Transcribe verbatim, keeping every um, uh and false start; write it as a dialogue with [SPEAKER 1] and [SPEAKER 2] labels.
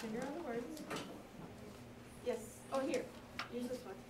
[SPEAKER 1] finger on the words. Yes. Oh, here. Use this one.